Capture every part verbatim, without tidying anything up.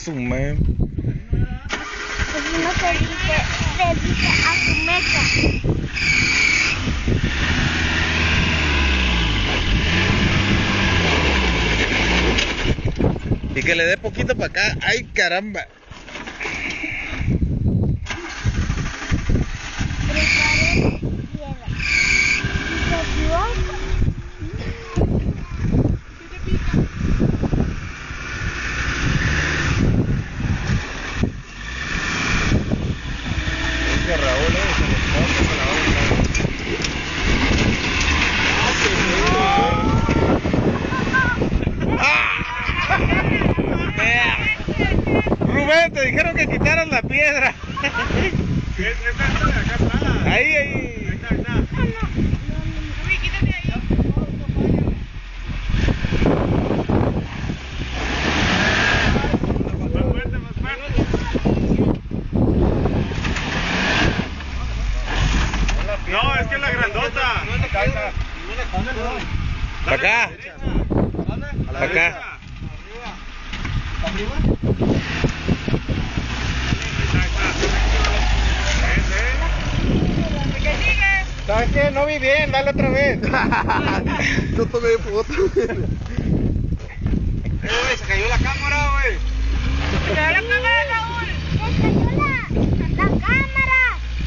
su madre. Pues uno se dice, se dice a su mecha. Y que le dé poquito para acá. ¡Ay, caramba! Prepare piedra. Si se equivoca, Que Raúl, eh, se nos pone con la otra. Rubén, te dijeron que quitaras la piedra. Ahí, ahí. Uy, quítate ahí. No, es que es la grandota. Para acá. Para acá. ¿Sabes qué? No vi bien, dale otra vez. Yo tomé foto. Eh, güey, se cayó la cámara, güey. ¡Se cayó la cámara, Raúl! se cayó la, la cámara.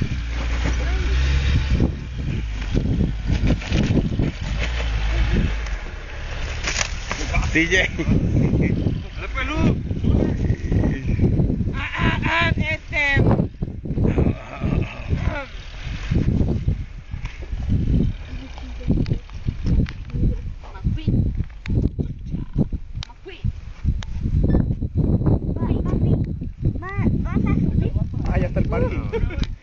D J. Dale, pelú. Ah, ah, ah, este... McQueen. McQueen. Ay, papi, ma- ¿vas a subir? Ah, ya está el parking.